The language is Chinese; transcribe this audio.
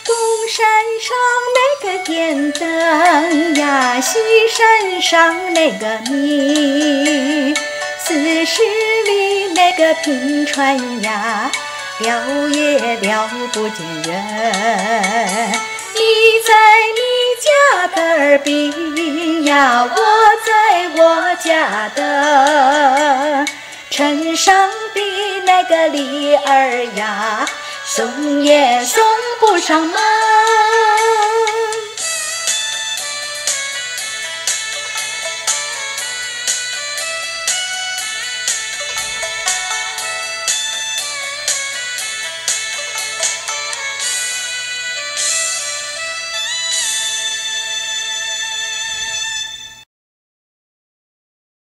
东山上那个电灯呀，西山上那个米，40里那个平川呀，聊也聊不见人。你在你家的耳边呀，我在我家的城上的那个梨儿呀，送也送不上门。